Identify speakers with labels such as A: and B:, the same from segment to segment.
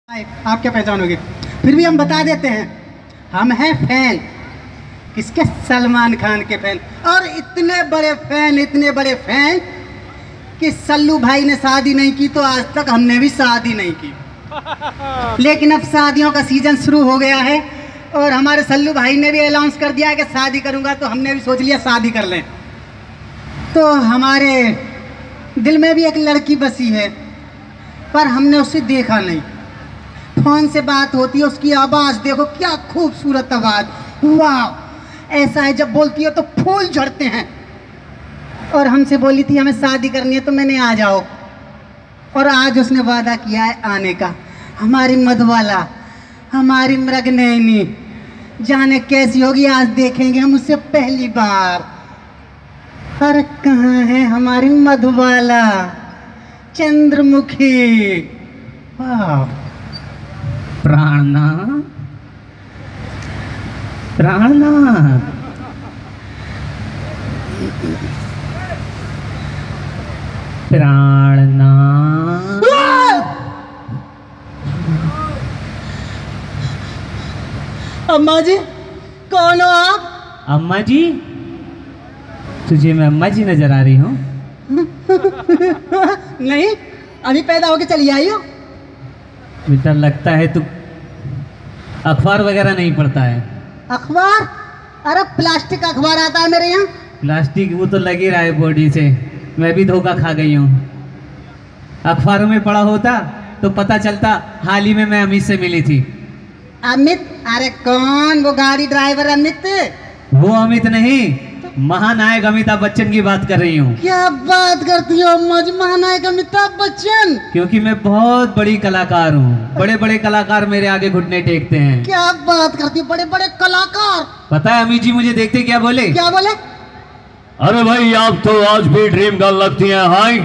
A: आप क्या पहचानोगे? फिर भी हम बता देते हैं, हम हैं फैन। किसके? सलमान खान के फैन। और इतने बड़े फैन कि सल्लू भाई ने शादी नहीं की तो आज तक हमने भी शादी नहीं की। लेकिन अब शादियों का सीजन शुरू हो गया है और हमारे सल्लू भाई ने भी अनाउंस कर दिया कि शादी करूंगा, तो हमने भी सोच लिया शादी कर लें। तो हमारे दिल में भी एक लड़की बसी है, पर हमने उसे देखा नहीं। फोन से बात होती है, उसकी आवाज़ देखो, क्या खूबसूरत आवाज़, वाह! ऐसा है जब बोलती है तो फूल झड़ते हैं। और हमसे बोली थी हमें शादी करनी है तो मैंने आ जाओ, और आज उसने वादा किया है आने का। हमारी मधुबाला, हमारी मृगनयनी, जाने कैसी होगी, आज देखेंगे हम उससे पहली बार। पर कहाँ है हमारी मधुबाला, चंद्रमुखी? वाह!
B: प्राणनाथ, प्राणनाथ, प्राणनाथ।
A: अम्मा जी, कौन हो आप?
B: अम्मा जी? तुझे मैं अम्मा जी नजर आ रही हूँ?
A: नहीं, अभी पैदा होके चली आई हो।
B: बेटा लगता है तू अखबार वगैरह नहीं पढ़ता है।
A: अखबार? अरे प्लास्टिक अखबार आता है मेरे यहाँ।
B: प्लास्टिक वो तो लग ही रहा है बॉडी से, मैं भी धोखा खा गई हूँ। अखबारों में पढ़ा होता तो पता चलता। हाल ही में मैं अमित से मिली थी।
A: अमित? अरे कौन? वो गाड़ी ड्राइवर अमित?
B: वो अमित नहीं, महानायक अमिताभ बच्चन की बात कर रही हूँ।
A: क्या बात करती हो अम्मा जी, महानायक अमिताभ बच्चन?
B: क्योंकि मैं बहुत बड़ी कलाकार हूँ, बड़े बड़े कलाकार मेरे आगे घुटने टेकते हैं।
A: क्या बात करती हो, बड़े बड़े कलाकार?
B: पता है अमित जी मुझे देखते क्या बोले?
A: क्या बोले?
C: अरे भाई आप तो आज भी ड्रीम गर्ल लगती हैं। हाय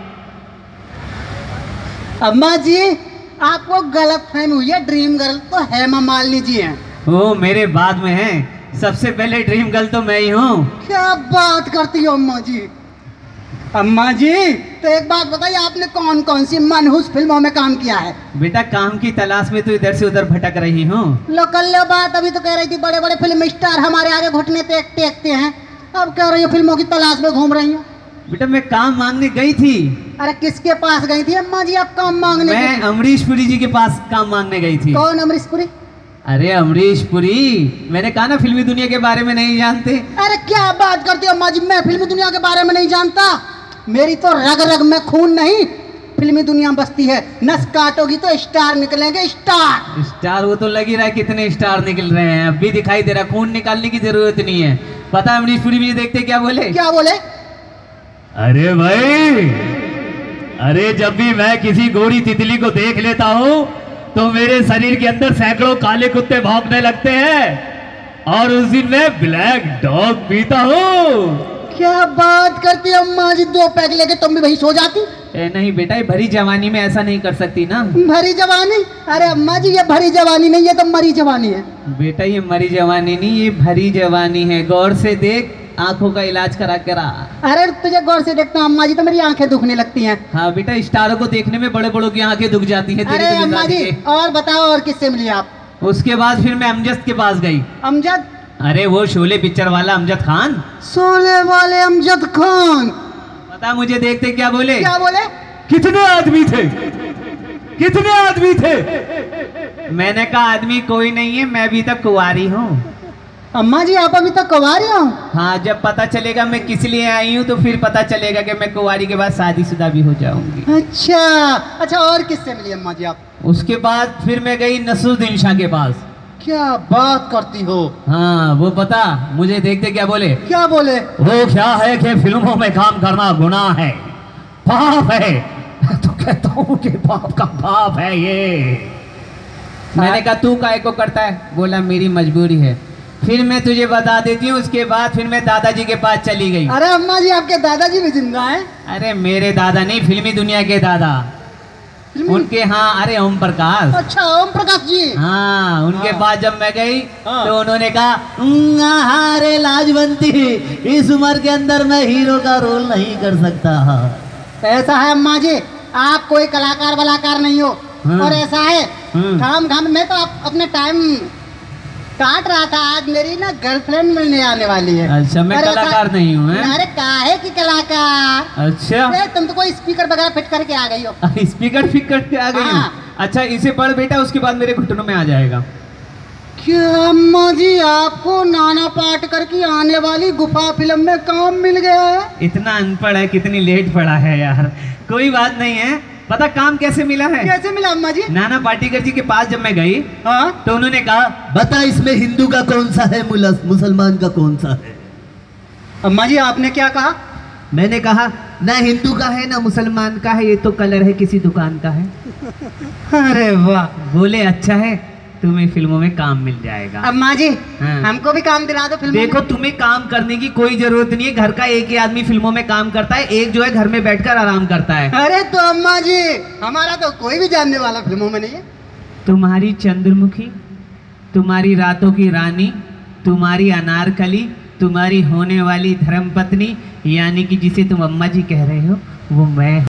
A: अम्मा जी, आपको गलत फहमी हुई है, ड्रीम गर्ल तो हेमा मालिनी जी हैं।
B: वो मेरे बाद में है, सबसे पहले ड्रीम गर्ल तो मैं ही हूँ।
A: क्या बात करती हो अम्मा जी? अम्मा जी तो एक बात बताइए, आपने कौन कौन सी मनहूस फिल्मों में काम किया है?
B: बेटा काम की तलाश में तो इधर से उधर भटक रही हूँ।
A: लोकल्य बात अभी तो कह रही थी बड़े बड़े फिल्म स्टार हमारे आगे घुटने टेकते हैं, अब कह रही हो फिल्मों की तलाश में घूम रही हो।
B: बेटा मैं काम मांगने गई थी।
A: अरे किसके पास गई थी अम्मा जी आप काम मांगने?
B: मैं अमरीश पुरी जी के पास काम मांगने गई थी।
A: कौन अमरीश पुरी?
B: अरे अमरीश पुरी, मैंने कहा ना फिल्मी दुनिया के बारे में नहीं जानते।
A: अरे क्या बात करती हो अम्मा जी, मैं फिल्मी दुनिया के बारे में नहीं जानता। मेरी तो रग रग में खून नहीं, फिल्मी दुनिया बसती है। नस काटोगी तो स्टार निकलेंगे, स्टार।
B: स्टार वो तो लग ही रहा है, कितने स्टार निकल रहे हैं, अब भी दिखाई दे रहा है। खून निकालने की जरूरत नहीं है। पता है अमरीश पुरी मुझे देखते क्या बोले?
A: क्या बोले?
C: अरे भाई, अरे जब भी मैं किसी गोरी तितली को देख लेता हूँ तो मेरे शरीर के अंदर सैकड़ों काले कुत्ते भौंकने लगते हैं, और उस दिन मैं ब्लैक डॉग पीता हूँ।
A: क्या बात करती है अम्मा जी, 2 पैक लेके तुम भी वहीं सो जाती?
B: नहीं बेटा, ये भरी जवानी में ऐसा नहीं कर सकती ना।
A: भरी जवानी? अरे अम्मा जी ये भरी जवानी नहीं, ये तो मरी जवानी है।
B: बेटा ये मरी जवानी नहीं, ये भरी जवानी है। गौर से देख, आंखों का इलाज करा के रहा।
A: अरे तुझे गौर से देखता हूँ अम्मा जी तो मेरी आंखें दुखने लगती हैं।
B: हाँ बेटा, स्टारों को देखने में बड़े बड़ों की आंखें दुख जाती हैं।
A: अरे अम्मा जी और बताओ, और किससे मिली आप?
B: उसके बाद फिर मैं अमजद के पास गई।
A: अमजद?
B: अरे वो शोले पिक्चर वाला अमजद खान।
A: शोले वाले अमजद खान?
B: पता मुझे देखते क्या बोले?
A: क्या बोले?
C: कितने आदमी थे, कितने आदमी थे?
B: मैंने कहा आदमी कोई नहीं है, मैं अभी तक कुंवारी हूँ।
A: अम्मा जी आप अभी तक कुंवारी हो?
B: हाँ, जब पता चलेगा मैं किस लिए आई हूँ तो फिर पता चलेगा कि मैं कुंवारी के बाद शादीशुदा भी हो जाऊंगी।
A: अच्छा अच्छा, और किससे मिली अम्मा जी आप?
B: उसके बाद फिर मैं गई नसरुद्दीन शाह के पास।
A: क्या बात करती हो?
B: हाँ, वो पता मुझे देखते क्या बोले?
A: क्या बोले?
C: वो क्या है कि फिल्मों में काम करना गुनाह है, पाप है। तो कहता हूँ कि पाप का पाप है ये।
B: मैंने कहा तू काहे को करता है? बोला मेरी मजबूरी है। फिर मैं तुझे बता देती हूँ। उसके बाद फिर मैं दादाजी के पास चली गई।
A: अरे अम्मा जी आपके दादाजी भी जिंदा हैं?
B: अरे मेरे दादा नहीं, फिल्मी दुनिया के दादा उनके। हाँ, अरे ओम प्रकाश।
A: अच्छा ओम प्रकाश जी।
B: हाँ, उनके पास जब मैं गई तो उन्होंने कहा अरे लाजवंती, इस उम्र के अंदर मैं हीरो का रोल नहीं कर सकता।
A: ऐसा है अम्मा जी, आप कोई कलाकार वलाकार नहीं हो,
B: हाँ।
A: और ऐसा है
B: हाँ।
A: काम घाम में तो अपने टाइम काट रहा था। आज मेरी ना गर्लफ्रेंड मिलने आने वाली है।
B: अच्छा, मैं
A: और ऐसा-
B: कलाकार नहीं हूँ, हैं?
A: अरे काहे की कलाकार,
B: अच्छा,
A: अरे तुम तो कोई स्पीकर वगैरह फिट करके आ गई हो।
B: स्पीकर फिट करके आ गई हूँ।
A: हाँ।
B: अच्छा, इसे पढ़ बेटा, उसके बाद मेरे घुटनों में आ जाएगा।
A: क्या अम्मा जी, आपको नाना पाटेकर की आने वाली गुफा फिल्म में काम मिल गया है?
B: इतना अनपढ़ है, कितनी लेट पढ़ा है यार। कोई बात नहीं है। पता काम कैसे मिला है?
A: कैसे मिला अम्मा जी?
B: नाना पाटेकर जी के पास जब मैं गई
A: हाँ,
B: तो उन्होंने कहा,
D: बता इसमें हिंदू का कौन सा है, मुसलमान का कौन सा है?
A: अम्मा जी आपने क्या कहा?
B: मैंने कहा ना हिंदू का है ना मुसलमान का है, ये तो कलर है किसी दुकान का है।
A: अरे वाह।
B: बोले अच्छा है, तुम्हें फिल्मों में काम मिल जाएगा।
A: अम्मा जी
B: हाँ।
A: हमको भी काम दिला दो फिल्म में।
B: देखो, तुम्हें काम करने की कोई जरूरत नहीं है। घर का एक ही आदमी फिल्मों में काम करता है, एक जो है घर में बैठकर आराम करता है।
A: अरे तो अम्मा जी हमारा तो कोई भी जानने वाला फिल्मों में नहीं है।
B: तुम्हारी चंद्रमुखी, तुम्हारी रातों की रानी, तुम्हारी अनारकली, तुम्हारी होने वाली धर्मपत्नी, यानी कि जिसे तुम अम्मा जी कह रहे हो, वो मैं